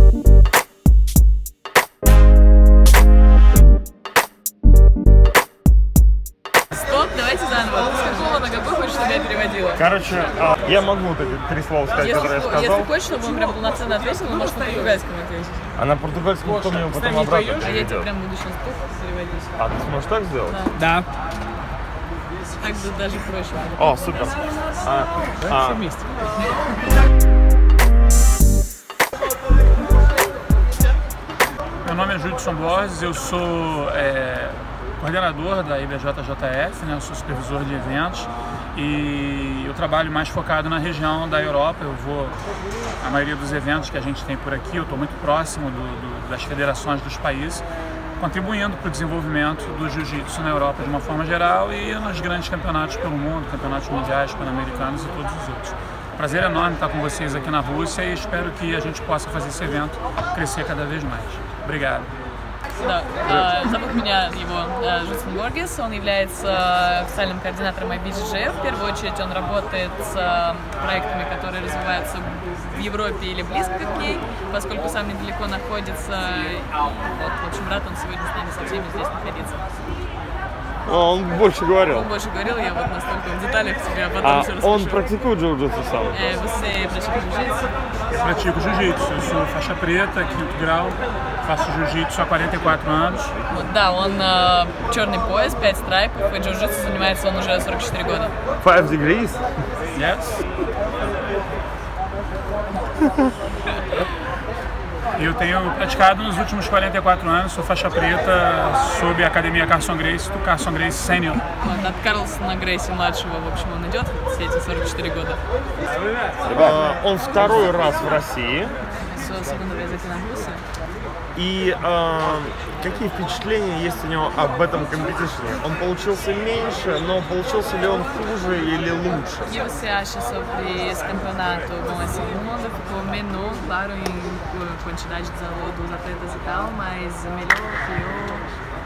Давайте заново. С какого на какой хочешь, чтобы я переводила? Короче, я могу вот эти 3 слова сказать, которые я сказал. Если хочешь, чтобы он прям полноценно ответил, он может на португальском ответить. А на португальском кто мне его потом обратно А я тебе переведет? прям буду сейчас переводить. А ты сможешь так сделать? Да. Так даже проще. О, ssuper. Все вместе. Meu nome é Judson Borges, eu sou coordenador da IBJJF, né? Eu sou supervisor de eventos e eu trabalho mais focado na região da Europa. A maioria dos eventos que a gente tem por aqui, eu estou muito próximo das federações dos países, contribuindo para o desenvolvimento do jiu-jitsu na Europa de uma forma geral e nos grandes campeonatos pelo mundo, campeonatos mundiais, pan-americanos e todos os outros. Prazer enorme estar com vocês aqui na Rússia e espero que a gente possa fazer esse evento crescer cada vez mais. Obrigado. Да, зовут меня Жудсон Боргес, он является официальным координатором IBJJF. В первую очередь он работает с проектами, которые развиваются в Европе или близко к ней, поскольку сам недалеко находится. Вот, в общем, рад он сегодня с нами со всеми здесь находиться. Он больше говорил. Он больше говорил, я вот настолько в деталях тебе потом все расскажу. Он практикует джиу-джитсу сам? Você pratica jiu-jitsu? Eu pratico jiu-jitsu, eu sou faixa preta, 5º grau, faço jiu-jitsu há 44 anos. Да, он черный пояс, 5 страйпов, и джиу-джитсу занимается он уже 44 года. 5 degrees? Yes. Eu tenho praticado nos últimos 44 anos, sou faixa preta sob a Academia Carson Gracie, do Carson Gracie Senior. Вот, от Карлсона Грейси младшего, в общем, он идет все эти 44 года. Он второй раз в России. И какие впечаtlения есть у него об этом компетишне? Он получился меньше, но получился ли он хуже или lúcio? O que você acha sobre esse campeonato? Bom, a segunda ficou menor, claro, em quantidade dos atletas e tal, mas melhor, pior?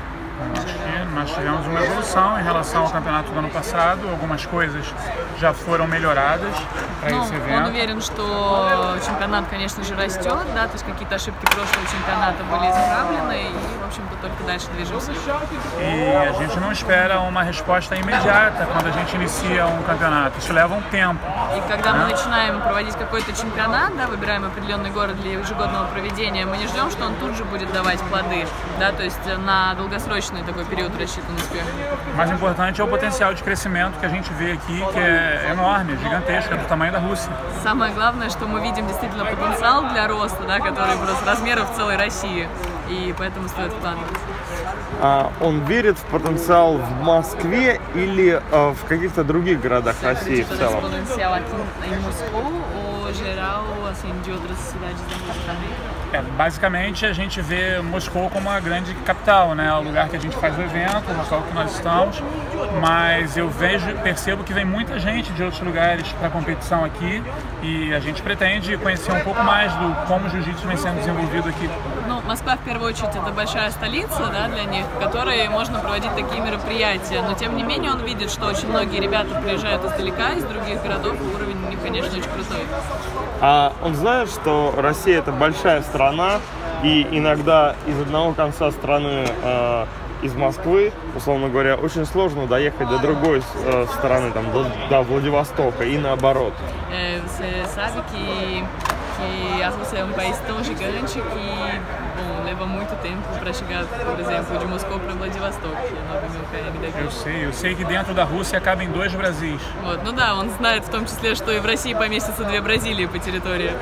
Nós tivemos uma evolução em relação ao campeonato do ano passado, algumas coisas já foram melhoradas para esse evento. Он уверен, что чемпионат, конечно же, растет, да, то есть какие-то ошибки прошлого чемпионата были исправлены, и, в общем-то, только дальше движемся. E a gente não espera uma resposta imediata quando a gente inicia um campeonato, isso leva um tempo. И когда мы начинаем проводить какой-то чемпионат, да, выбираем определенный город для ежегодного проведения, мы не ждем, что он тут же будет давать плоды, да, то есть на долгосрочный такой период рассчитан успех. O mais importante é o potencial de crescimento que a gente vê aqui, que é enorme, gigantesco, é do tamanho da Rússia. Самое главное, что мы видим действительно потенциал для роста, да, который просто размеров целой России, и поэтому стоит вкладываться. Он верит в потенциал в Москве или в каких-то других городах России в целом? Потенциал em Moscou ou geral, assim, de outras cidades da Rússia também? Basicamente a gente vê Moscou como a grande capital, né? O lugar que a gente faz o evento, o local que nós estamos, mas eu percebo que vem muita gente de outros lugares para a competição aqui e a gente pretende conhecer um pouco mais do como o jiu-jitsu vem sendo desenvolvido aqui. Ну, Москва, в первую очередь, это большая столица, да, для них, в которой можно проводить такие мероприятия, но тем не менее он видит, что очень многие ребята приезжают издалека, из других городов, и уровень у них, конечно, очень крутой. Он знает, что Россия это большая страна, и иногда из одного конца страны, из Москвы, условно говоря, очень сложно доехать до другой стороны, там, до Владивостока и наоборот. Você sabe que a Rússia é um país tão gigante que, bom, leva muito tempo para chegar, por exemplo, de Moscou para Vladivostok, que é 9.000 km daqui. Eu sei que dentro da Rússia cabem 2 Brasis. Вот, ну да, он знает в том числе, что и в России поместятся 2 Бразилии по территории.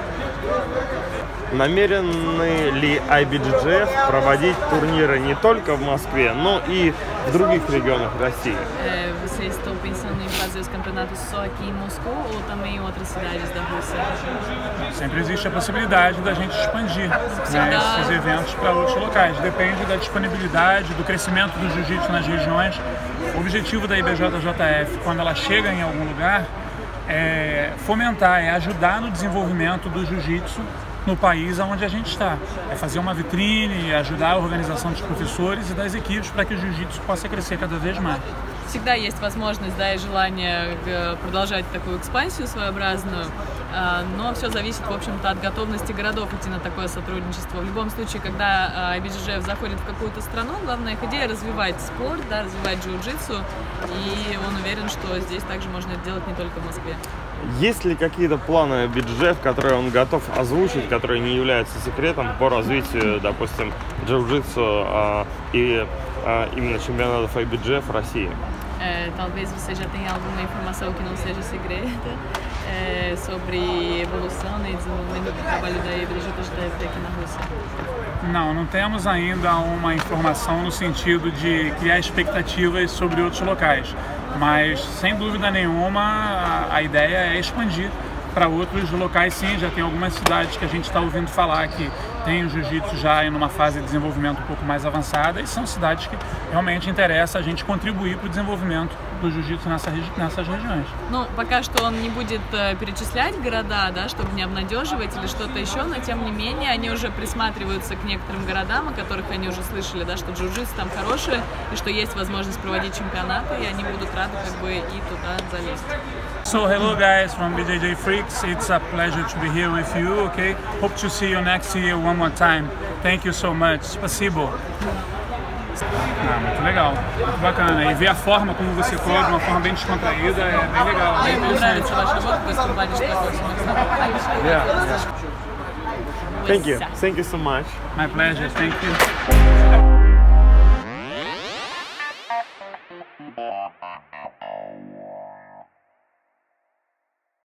Намерены ли IBJJF проводить турниры не только в Москве, но и в других регионах России? Vocês estão pensando em fazer os campeonatos só aqui em Moscou ou também em outras cidades da Rússia? Sempre existe a possibilidade da gente expandir, né, esses eventos para outros locais. Depende da disponibilidade, do crescimento do jiu-jitsu nas regiões. O objetivo da IBJJF, quando ela chega em algum lugar, é fomentar, é ajudar no desenvolvimento do jiu-jitsu no país onde a gente está. É fazer uma vitrine, ajudar a organização dos professores e das equipes para que o jiu-jitsu possa crescer cada vez mais. всегда есть возможность, да, и желание продолжать такую экспансию своеобразную, но все зависит, в общем-то, от готовности городов идти на такое сотрудничество. В любом случае, когда IBJJF заходит в какую-то страну, главная их идея — развивать спорт, да, развивать джиу-джитсу, и он уверен, что здесь также можно это делать не только в Москве. Есть ли какие-то планы IBJJF, которые он готов озвучить, которые не являются секретом по развитию, допустим, джиу-джитсу и именно чемпионатов IBJJF в России? Talvez você já tenha alguma informação que não seja secreta sobre evolução, né, e desenvolvimento do trabalho da IBJJF aqui na Rússia. Não temos ainda uma informação no sentido de criar expectativas sobre outros locais, mas sem dúvida nenhuma a ideia é expandir para outros locais. Sim, já tem algumas cidades que a gente está ouvindo falar que tem o jiu-jitsu já em uma fase de desenvolvimento um pouco mais avançada, e são cidades que realmente interessa a gente contribuir para o desenvolvimento do jiu-jitsu nessas regiões. Ну, пока что он не будет перечислять города, да, чтобы не обнадеживать или что-то еще, но тем не менее они уже присматриваются к некоторым городам, о которых они уже слышали, да, что джиу-джитсу там хорошее и что есть возможность проводить чемпионаты, и они будут рады как бы и туда залезть. So hello guys from BJJ Freaks, it's a pleasure to be here with you, okay? Hope to see you next year one more time. Thank you so much. Спасибо. Muito legal, muito bacana. E ver a forma como você corre, de uma forma bem descontraída, é bem legal. Bem interessante. Thank you so much. My pleasure, thank you.